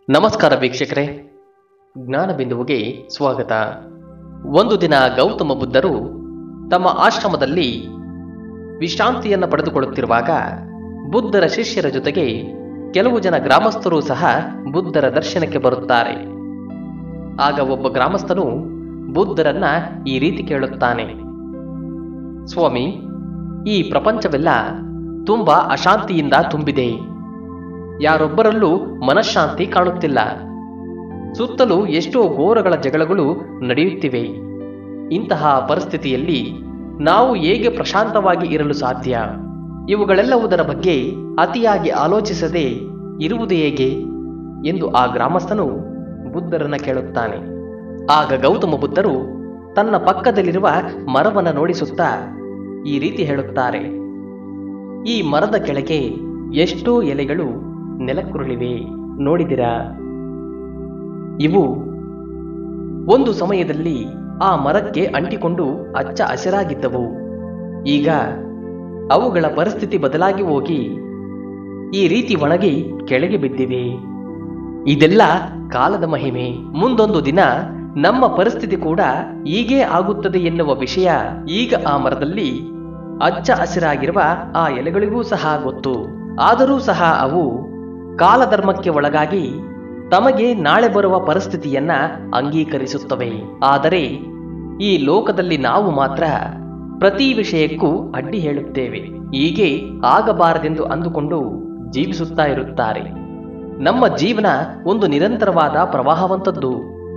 ನಮಸ್ಕಾರ ವೀಕ್ಷಕರೇ, ಜ್ಞಾನ ಬಿಂದುವಿಗೆ ಸ್ವಾಗತ. ಒಂದು ದಿನ ಗೌತಮ ಬುದ್ಧರು ತಮ್ಮ ಆಶ್ರಮದಲ್ಲಿ ವಿಶ್ರಾಂತಿಯನ್ನು ಪಡೆದುಕೊಳ್ಳುತ್ತಿರುವಾಗ ಬುದ್ಧರ ಶಿಷ್ಯರ ಜೊತೆಗೆ ಕೆಲವು ಜನ ಗ್ರಾಮಸ್ಥರು ಸಹ ಬುದ್ಧರ ದರ್ಶನಕ್ಕೆ ಬರುತ್ತಾರೆ. ಆಗ ಒಬ್ಬ ಗ್ರಾಮಸ್ಥನು ಬುದ್ಧರನ್ನ ಈ ರೀತಿ ಕೇಳುತ್ತಾನೆ, ಸ್ವಾಮಿ, ಈ ಪ್ರಪಂಚವೆಲ್ಲ ತುಂಬಾ ಅಶಾಂತಿಯಿಂದ ತುಂಬಿದೆ. ಯಾರೊಬ್ಬರಲ್ಲೂ ಮನಃಶಾಂತಿ ಕಾಣುತ್ತಿಲ್ಲ. ಸುತ್ತಲೂ ಎಷ್ಟೋ ಘೋರಗಳ ಜಗಳಗಳು ನಡೆಯುತ್ತಿವೆ. ಇಂತಹ ಪರಿಸ್ಥಿತಿಯಲ್ಲಿ ನಾವು ಹೇಗೆ ಪ್ರಶಾಂತವಾಗಿ ಇರಲು ಸಾಧ್ಯ? ಇವುಗಳೆಲ್ಲವುದರ ಬಗ್ಗೆ ಅತಿಯಾಗಿ ಆಲೋಚಿಸದೆ ಇರುವುದು ಹೇಗೆ ಎಂದು ಆ ಗ್ರಾಮಸ್ಥನು ಬುದ್ಧರನ್ನ ಕೇಳುತ್ತಾನೆ. ಆಗ ಗೌತಮ ಬುದ್ಧರು ತನ್ನ ಪಕ್ಕದಲ್ಲಿರುವ ಮರವನ್ನು ನೋಡಿಸುತ್ತಾ ಈ ರೀತಿ ಹೇಳುತ್ತಾರೆ, ಈ ಮರದ ಕೆಳಗೆ ಎಷ್ಟೋ ಎಲೆಗಳು ನೆಲಕ್ಕುರುಳಿವೆ, ನೋಡಿದಿರಾ? ಇವು ಒಂದು ಸಮಯದಲ್ಲಿ ಆ ಮರಕ್ಕೆ ಅಂಟಿಕೊಂಡು ಹಚ್ಚ ಹಸಿರಾಗಿದ್ದವು. ಈಗ ಅವುಗಳ ಪರಿಸ್ಥಿತಿ ಬದಲಾಗಿ ಹೋಗಿ ಈ ರೀತಿ ಒಣಗಿ ಕೆಳಗೆ ಬಿದ್ದಿವೆ. ಇದೆಲ್ಲ ಕಾಲದ ಮಹಿಮೆ. ಮುಂದೊಂದು ದಿನ ನಮ್ಮ ಪರಿಸ್ಥಿತಿ ಕೂಡ ಹೀಗೇ ಆಗುತ್ತದೆ ಎನ್ನುವ ವಿಷಯ ಈಗ ಆ ಮರದಲ್ಲಿ ಹಚ್ಚ ಹಸಿರಾಗಿರುವ ಆ ಎಲೆಗಳಿಗೂ ಸಹ ಗೊತ್ತು. ಆದರೂ ಸಹ ಅವು ಕಾಲಧರ್ಮಕ್ಕೆ ಒಳಗಾಗಿ ತಮಗೆ ನಾಳೆ ಬರುವ ಪರಿಸ್ಥಿತಿಯನ್ನ ಅಂಗೀಕರಿಸುತ್ತವೆ. ಆದರೆ ಈ ಲೋಕದಲ್ಲಿ ನಾವು ಮಾತ್ರ ಪ್ರತಿ ವಿಷಯಕ್ಕೂ ಅಡ್ಡಿ ಹೇಳುತ್ತೇವೆ. ಹೀಗೆ ಆಗಬಾರದೆಂದು ಅಂದುಕೊಂಡು ಜೀವಿಸುತ್ತಾ ಇರುತ್ತಾರೆ. ನಮ್ಮ ಜೀವನ ಒಂದು ನಿರಂತರವಾದ ಪ್ರವಾಹವಂತದ್ದು.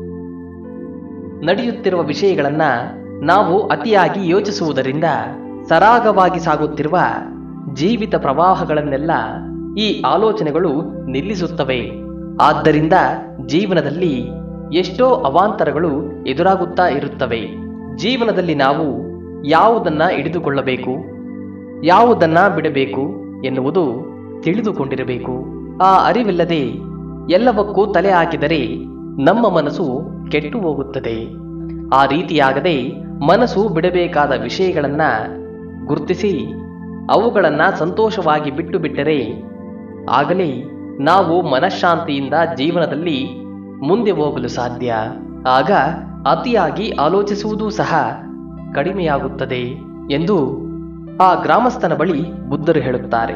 ನಡೆಯುತ್ತಿರುವ ವಿಷಯಗಳನ್ನ ನಾವು ಅತಿಯಾಗಿ ಯೋಚಿಸುವುದರಿಂದ ಸರಾಗವಾಗಿ ಸಾಗುತ್ತಿರುವ ಜೀವಿತ ಪ್ರವಾಹಗಳನ್ನೆಲ್ಲ ಈ ಆಲೋಚನೆಗಳು ನಿಲ್ಲಿಸುತ್ತವೆ. ಆದ್ದರಿಂದ ಜೀವನದಲ್ಲಿ ಎಷ್ಟೋ ಅವಾಂತರಗಳು ಎದುರಾಗುತ್ತಾ ಇರುತ್ತವೆ. ಜೀವನದಲ್ಲಿ ನಾವು ಯಾವುದನ್ನ ಹಿಡಿದುಕೊಳ್ಳಬೇಕು, ಯಾವುದನ್ನ ಬಿಡಬೇಕು ಎನ್ನುವುದು ತಿಳಿದುಕೊಂಡಿರಬೇಕು. ಆ ಅರಿವಿಲ್ಲದೆ ಎಲ್ಲವಕ್ಕೂ ತಲೆ ಹಾಕಿದರೆ ನಮ್ಮ ಮನಸ್ಸು ಕೆಟ್ಟು ಹೋಗುತ್ತದೆ. ಆ ರೀತಿಯಾಗದೆ ಮನಸ್ಸು ಬಿಡಬೇಕಾದ ವಿಷಯಗಳನ್ನ ಗುರುತಿಸಿ ಅವುಗಳನ್ನ ಸಂತೋಷವಾಗಿ ಬಿಟ್ಟು ಬಿಟ್ಟರೆ ಆಗಲೇ ನಾವು ಮನಃಶಾಂತಿಯಿಂದ ಜೀವನದಲ್ಲಿ ಮುಂದೆ ಹೋಗಲು ಸಾಧ್ಯ. ಆಗ ಅತಿಯಾಗಿ ಆಲೋಚಿಸುವುದೂ ಸಹ ಕಡಿಮೆಯಾಗುತ್ತದೆ ಎಂದು ಆ ಗ್ರಾಮಸ್ಥನ ಬಳಿ ಬುದ್ಧರು ಹೇಳುತ್ತಾರೆ.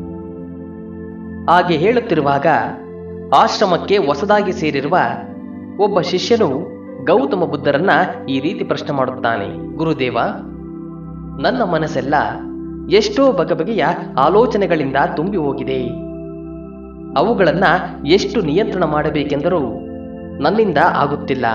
ಹಾಗೆ ಹೇಳುತ್ತಿರುವಾಗ ಆಶ್ರಮಕ್ಕೆ ಹೊಸದಾಗಿ ಸೇರಿರುವ ಒಬ್ಬ ಶಿಷ್ಯನು ಗೌತಮ ಬುದ್ಧರನ್ನ ಈ ರೀತಿ ಪ್ರಶ್ನೆ ಮಾಡುತ್ತಾನೆ, ಗುರುದೇವ, ನನ್ನ ಮನಸ್ಸೆಲ್ಲ ಎಷ್ಟೋ ಬಗೆಬಗೆಯ ಆಲೋಚನೆಗಳಿಂದ ತುಂಬಿ ಹೋಗಿದೆ. ಅವುಗಳನ್ನ ಎಷ್ಟು ನಿಯಂತ್ರಣ ಮಾಡಬೇಕೆಂದರೂ ನನ್ನಿಂದ ಆಗುತ್ತಿಲ್ಲ.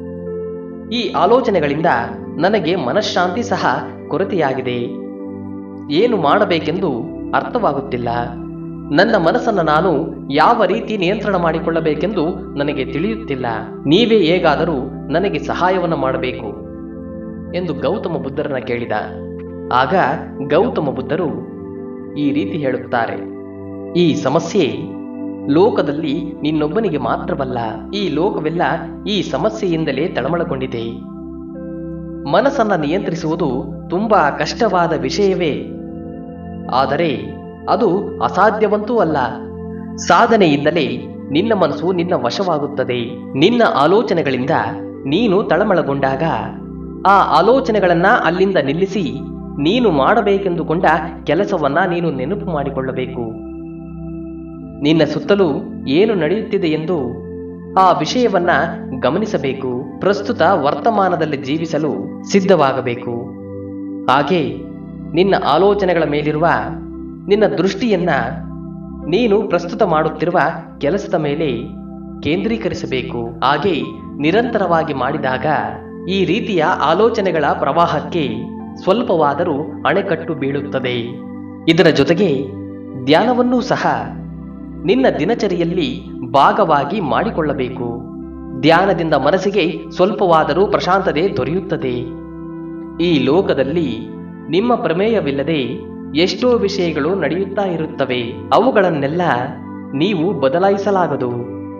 ಈ ಆಲೋಚನೆಗಳಿಂದ ನನಗೆ ಮನಃಶಾಂತಿ ಸಹ ಕೊರತೆಯಾಗಿದೆ. ಏನು ಮಾಡಬೇಕೆಂದು ಅರ್ಥವಾಗುತ್ತಿಲ್ಲ. ನನ್ನ ಮನಸ್ಸನ್ನು ನಾನು ಯಾವ ರೀತಿ ನಿಯಂತ್ರಣ ಮಾಡಿಕೊಳ್ಳಬೇಕೆಂದು ನನಗೆ ತಿಳಿಯುತ್ತಿಲ್ಲ. ನೀವೇ ಹೇಗಾದರೂ ನನಗೆ ಸಹಾಯವನ್ನು ಮಾಡಬೇಕು ಎಂದು ಗೌತಮ ಬುದ್ಧರನ್ನ ಕೇಳಿದ. ಆಗ ಗೌತಮ ಬುದ್ಧರು ಈ ರೀತಿ ಹೇಳುತ್ತಾರೆ, ಈ ಸಮಸ್ಯೆ ಲೋಕದಲ್ಲಿ ನಿನ್ನೊಬ್ಬನಿಗೆ ಮಾತ್ರವಲ್ಲ, ಈ ಲೋಕವೆಲ್ಲ ಈ ಸಮಸ್ಯೆಯಿಂದಲೇ ತಳಮಳಗೊಂಡಿದೆ. ಮನಸ್ಸನ್ನ ನಿಯಂತ್ರಿಸುವುದು ತುಂಬಾ ಕಷ್ಟವಾದ ವಿಷಯವೇ, ಆದರೆ ಅದು ಅಸಾಧ್ಯವಂತೂ ಅಲ್ಲ. ಸಾಧನೆಯಿಂದಲೇ ನಿನ್ನ ಮನಸ್ಸು ನಿನ್ನ ವಶವಾಗುತ್ತದೆ. ನಿನ್ನ ಆಲೋಚನೆಗಳಿಂದ ನೀನು ತಳಮಳಗೊಂಡಾಗ ಆ ಆಲೋಚನೆಗಳನ್ನ ಅಲ್ಲಿಂದ ನಿಲ್ಲಿಸಿ ನೀನು ಮಾಡಬೇಕೆಂದುಕೊಂಡ ಕೆಲಸವನ್ನ ನೀನು ನೆನಪು ಮಾಡಿಕೊಳ್ಳಬೇಕು. ನಿನ್ನ ಸುತ್ತಲೂ ಏನು ನಡೆಯುತ್ತಿದೆ ಎಂದು ಆ ವಿಷಯವನ್ನ ಗಮನಿಸಬೇಕು. ಪ್ರಸ್ತುತ ವರ್ತಮಾನದಲ್ಲಿ ಜೀವಿಸಲು ಸಿದ್ಧವಾಗಬೇಕು. ಹಾಗೆ ನಿನ್ನ ಆಲೋಚನೆಗಳ ಮೇಲಿರುವ ನಿನ್ನ ದೃಷ್ಟಿಯನ್ನ ನೀನು ಪ್ರಸ್ತುತ ಮಾಡುತ್ತಿರುವ ಕೆಲಸದ ಮೇಲೆ ಕೇಂದ್ರೀಕರಿಸಬೇಕು. ಹಾಗೆ ನಿರಂತರವಾಗಿ ಮಾಡಿದಾಗ ಈ ರೀತಿಯ ಆಲೋಚನೆಗಳ ಪ್ರವಾಹಕ್ಕೆ ಸ್ವಲ್ಪವಾದರೂ ಅಣೆಕಟ್ಟು ಬೀಳುತ್ತದೆ. ಇದರ ಜೊತೆಗೆ ಧ್ಯಾನವನ್ನೂ ಸಹ ನಿನ್ನ ದಿನಚರಿಯಲ್ಲಿ ಭಾಗವಾಗಿ ಮಾಡಿಕೊಳ್ಳಬೇಕು. ಧ್ಯಾನದಿಂದ ಮನಸ್ಸಿಗೆ ಸ್ವಲ್ಪವಾದರೂ ಪ್ರಶಾಂತತೆ ದೊರೆಯುತ್ತದೆ. ಈ ಲೋಕದಲ್ಲಿ ನಿಮ್ಮ ಪ್ರಮೇಯವಿಲ್ಲದೆ ಎಷ್ಟೋ ವಿಷಯಗಳು ನಡೆಯುತ್ತಾ ಇರುತ್ತವೆ. ಅವುಗಳನ್ನೆಲ್ಲ ನೀವು ಬದಲಾಯಿಸಲಾಗದು.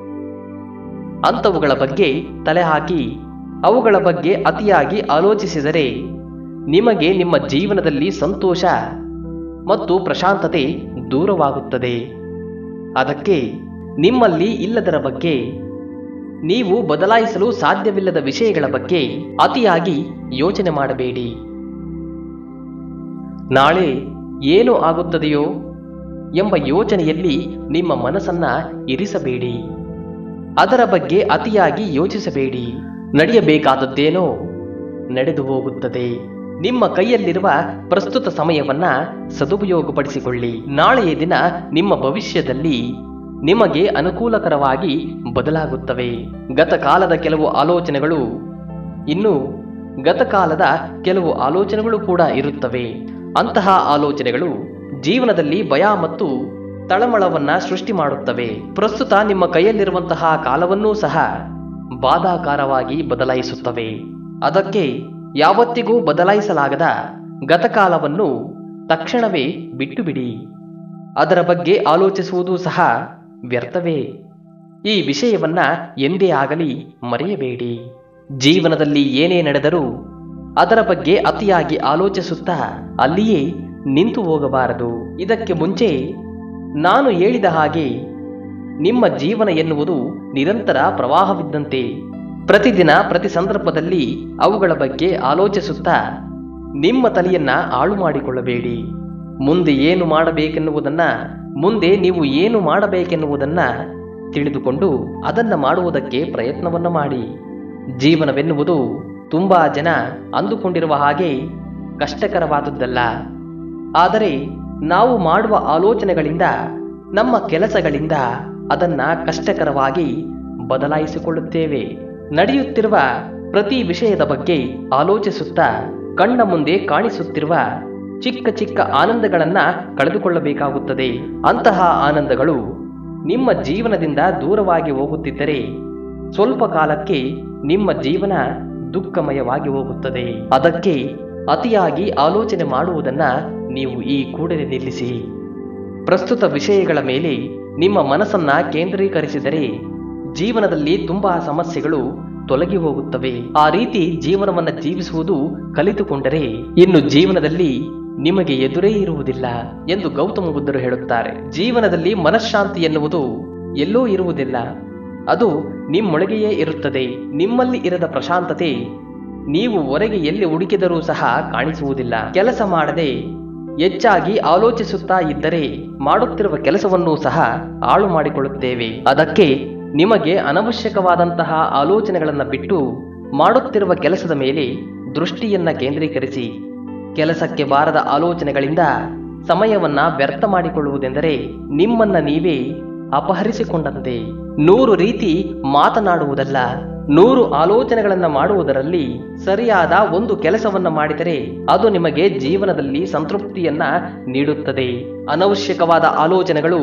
ಅಂಥವುಗಳ ಬಗ್ಗೆ ತಲೆ ಹಾಕಿ ಅವುಗಳ ಬಗ್ಗೆ ಅತಿಯಾಗಿ ಆಲೋಚಿಸಿದರೆ ನಿಮಗೆ ನಿಮ್ಮ ಜೀವನದಲ್ಲಿ ಸಂತೋಷ ಮತ್ತು ಪ್ರಶಾಂತತೆ ದೂರವಾಗುತ್ತದೆ. ಅದಕ್ಕೆ ನಿಮ್ಮಲ್ಲಿ ಇಲ್ಲದರ ಬಗ್ಗೆ, ನೀವು ಬದಲಾಯಿಸಲು ಸಾಧ್ಯವಿಲ್ಲದ ವಿಷಯಗಳ ಬಗ್ಗೆ ಅತಿಯಾಗಿ ಯೋಚನೆ ಮಾಡಬೇಡಿ. ನಾಳೆ ಏನು ಆಗುತ್ತದೆಯೋ ಎಂಬ ಯೋಚನೆಯಲ್ಲಿ ನಿಮ್ಮ ಮನಸ್ಸನ್ನ ಇರಿಸಬೇಡಿ. ಅದರ ಬಗ್ಗೆ ಅತಿಯಾಗಿ ಯೋಚಿಸಬೇಡಿ. ನಡೆಯಬೇಕಾದದ್ದೇನೋ ನಡೆದು ಹೋಗುತ್ತದೆ. ನಿಮ್ಮ ಕೈಯಲ್ಲಿರುವ ಪ್ರಸ್ತುತ ಸಮಯವನ್ನ ಸದುಪಯೋಗಪಡಿಸಿಕೊಳ್ಳಿ. ನಾಳೆಯ ದಿನ ನಿಮ್ಮ ಭವಿಷ್ಯದಲ್ಲಿ ನಿಮಗೆ ಅನುಕೂಲಕರವಾಗಿ ಬದಲಾಗುತ್ತವೆ. ಗತಕಾಲದ ಕೆಲವು ಆಲೋಚನೆಗಳು ಕೂಡ ಇರುತ್ತವೆ. ಅಂತಹ ಆಲೋಚನೆಗಳು ಜೀವನದಲ್ಲಿ ಭಯ ಮತ್ತು ತಳಮಳವನ್ನ ಸೃಷ್ಟಿ ಮಾಡುತ್ತವೆ. ಪ್ರಸ್ತುತ ನಿಮ್ಮ ಕೈಯಲ್ಲಿರುವಂತಹ ಕಾಲವನ್ನೂ ಸಹ ಬಾಧಾಕಾರವಾಗಿ ಬದಲಾಯಿಸುತ್ತವೆ. ಅದಕ್ಕೆ ಯಾವತ್ತಿಗೂ ಬದಲಾಯಿಸಲಾಗದ ಗತಕಾಲವನ್ನು ತಕ್ಷಣವೇ ಬಿಟ್ಟು ಬಿಡಿ. ಅದರ ಬಗ್ಗೆ ಆಲೋಚಿಸುವುದು ಸಹ ವ್ಯರ್ಥವೇ. ಈ ವಿಷಯವನ್ನ ಎಂದೇ ಆಗಲಿ ಮರೆಯಬೇಡಿ. ಜೀವನದಲ್ಲಿ ಏನೇ ನಡೆದರೂ ಅದರ ಬಗ್ಗೆ ಅತಿಯಾಗಿ ಆಲೋಚಿಸುತ್ತಾ ಅಲ್ಲಿಯೇ ನಿಂತು ಹೋಗಬಾರದು. ಇದಕ್ಕೆ ಮುಂಚೆ ನಾನು ಹೇಳಿದ ಹಾಗೆ ನಿಮ್ಮ ಜೀವನ ಎನ್ನುವುದು ನಿರಂತರ ಪ್ರವಾಹವಿದ್ದಂತೆ. ಪ್ರತಿದಿನ ಪ್ರತಿ ಸಂದರ್ಭದಲ್ಲಿ ಅವುಗಳ ಬಗ್ಗೆ ಆಲೋಚಿಸುತ್ತಾ ನಿಮ್ಮ ತಲೆಯನ್ನ ಹಾಳು ಮಾಡಿಕೊಳ್ಳಬೇಡಿ. ಮುಂದೆ ನೀವು ಏನು ಮಾಡಬೇಕೆನ್ನುವುದನ್ನ ತಿಳಿದುಕೊಂಡು ಅದನ್ನ ಮಾಡುವುದಕ್ಕೆ ಪ್ರಯತ್ನವನ್ನ ಮಾಡಿ. ಜೀವನವೆನ್ನುವುದು ತುಂಬಾ ಜನ ಅಂದುಕೊಂಡಿರುವ ಹಾಗೆ ಕಷ್ಟಕರವಾದದ್ದಲ್ಲ. ಆದರೆ ನಾವು ಮಾಡುವ ಆಲೋಚನೆಗಳಿಂದ, ನಮ್ಮ ಕೆಲಸಗಳಿಂದ ಅದನ್ನ ಕಷ್ಟಕರವಾಗಿ ಬದಲಾಯಿಸಿಕೊಳ್ಳುತ್ತೇವೆ. ನಡೆಯುತ್ತಿರುವ ಪ್ರತಿ ವಿಷಯದ ಬಗ್ಗೆ ಆಲೋಚಿಸುತ್ತಾ ಕಣ್ಣ ಮುಂದೆ ಕಾಣಿಸುತ್ತಿರುವ ಚಿಕ್ಕ ಚಿಕ್ಕ ಆನಂದಗಳನ್ನ ಕಳೆದುಕೊಳ್ಳಬೇಕಾಗುತ್ತದೆ. ಅಂತಹ ಆನಂದಗಳು ನಿಮ್ಮ ಜೀವನದಿಂದ ದೂರವಾಗಿ ಹೋಗುತ್ತಿದ್ದರೆ ಸ್ವಲ್ಪ ಕಾಲಕ್ಕೆ ನಿಮ್ಮ ಜೀವನ ದುಃಖಮಯವಾಗಿ ಹೋಗುತ್ತದೆ. ಅದಕ್ಕೆ ಅತಿಯಾಗಿ ಆಲೋಚನೆ ಮಾಡುವುದನ್ನ ನೀವು ಈ ಕೂಡಲೇ ನಿಲ್ಲಿಸಿ. ಪ್ರಸ್ತುತ ವಿಷಯಗಳ ಮೇಲೆ ನಿಮ್ಮ ಮನಸ್ಸನ್ನ ಕೇಂದ್ರೀಕರಿಸಿದರೆ ಜೀವನದಲ್ಲಿ ತುಂಬಾ ಸಮಸ್ಯೆಗಳು ತೊಲಗಿ ಹೋಗುತ್ತವೆ. ಆ ರೀತಿ ಜೀವನವನ್ನ ಜೀವಿಸುವುದು ಕಲಿತುಕೊಂಡರೆ ಇನ್ನು ಜೀವನದಲ್ಲಿ ನಿಮಗೆ ಎದುರೇ ಇರುವುದಿಲ್ಲ ಎಂದು ಗೌತಮ ಬುದ್ಧರು ಹೇಳುತ್ತಾರೆ. ಜೀವನದಲ್ಲಿ ಮನಃಶಾಂತಿ ಎನ್ನುವುದು ಎಲ್ಲೋ ಇರುವುದಿಲ್ಲ, ಅದು ನಿಮ್ಮೊಳಗೆಯೇ ಇರುತ್ತದೆ. ನಿಮ್ಮಲ್ಲಿ ಇರದ ಪ್ರಶಾಂತತೆ ನೀವು ಹೊರಗೆ ಎಲ್ಲಿ ಹುಡುಕಿದರೂ ಸಹ ಕಾಣಿಸುವುದಿಲ್ಲ. ಕೆಲಸ ಮಾಡದೆ ಹೆಚ್ಚಾಗಿ ಆಲೋಚಿಸುತ್ತಾ ಇದ್ದರೆ ಮಾಡುತ್ತಿರುವ ಕೆಲಸವನ್ನೂ ಸಹ ಹಾಳು ಮಾಡಿಕೊಳ್ಳುತ್ತೇವೆ. ಅದಕ್ಕೆ ನಿಮಗೆ ಅನವಶ್ಯಕವಾದಂತಹ ಆಲೋಚನೆಗಳನ್ನು ಬಿಟ್ಟು ಮಾಡುತ್ತಿರುವ ಕೆಲಸದ ಮೇಲೆ ದೃಷ್ಟಿಯನ್ನ ಕೇಂದ್ರೀಕರಿಸಿ. ಕೆಲಸಕ್ಕೆ ಬಾರದ ಆಲೋಚನೆಗಳಿಂದ ಸಮಯವನ್ನ ವ್ಯರ್ಥ ಮಾಡಿಕೊಳ್ಳುವುದೆಂದರೆ ನಿಮ್ಮನ್ನ ನೀವೇ ಅಪಹರಿಸಿಕೊಂಡಂತೆ. 100 ರೀತಿ ಮಾತನಾಡುವುದಲ್ಲ, 100 ಆಲೋಚನೆಗಳನ್ನ ಮಾಡುವುದರಲ್ಲಿ ಸರಿಯಾದ ಒಂದು ಕೆಲಸವನ್ನ ಮಾಡಿದರೆ ಅದು ನಿಮಗೆ ಜೀವನದಲ್ಲಿ ಸಂತೃಪ್ತಿಯನ್ನ ನೀಡುತ್ತದೆ. ಅನವಶ್ಯಕವಾದ ಆಲೋಚನೆಗಳು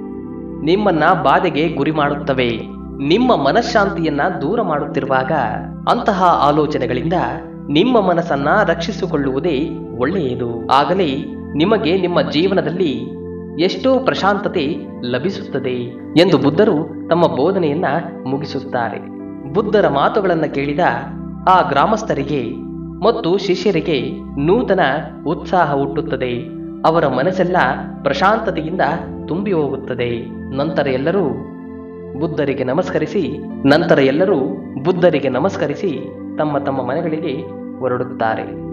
ನಿಮ್ಮನ್ನ ಬಾಧೆಗೆ ಗುರಿ ಮಾಡುತ್ತವೆ. ನಿಮ್ಮ ಮನಃಶಾಂತಿಯನ್ನ ದೂರ ಮಾಡುತ್ತಿರುವಾಗ ಅಂತಹ ಆಲೋಚನೆಗಳಿಂದ ನಿಮ್ಮ ಮನಸ್ಸನ್ನ ರಕ್ಷಿಸಿಕೊಳ್ಳುವುದೇ ಒಳ್ಳೆಯದು. ಆಗಲೇ ನಿಮಗೆ ನಿಮ್ಮ ಜೀವನದಲ್ಲಿ ಎಷ್ಟೋ ಪ್ರಶಾಂತತೆ ಲಭಿಸುತ್ತದೆ ಎಂದು ಬುದ್ಧರು ತಮ್ಮ ಬೋಧನೆಯನ್ನ ಮುಗಿಸುತ್ತಾರೆ. ಬುದ್ಧರ ಮಾತುಗಳನ್ನು ಕೇಳಿದ ಆ ಗ್ರಾಮಸ್ಥರಿಗೆ ಮತ್ತು ಶಿಷ್ಯರಿಗೆ ನೂತನ ಉತ್ಸಾಹ ಹುಟ್ಟುತ್ತದೆ. ಅವರ ಮನಸ್ಸೆಲ್ಲ ಪ್ರಶಾಂತತೆಯಿಂದ ತುಂಬಿ ಹೋಗುತ್ತದೆ. ನಂತರ ಎಲ್ಲರೂ ಬುದ್ಧರಿಗೆ ನಮಸ್ಕರಿಸಿ ತಮ್ಮ ತಮ್ಮ ಮನೆಗಳಿಗೆ ಹೊರಡುತ್ತಾರೆ.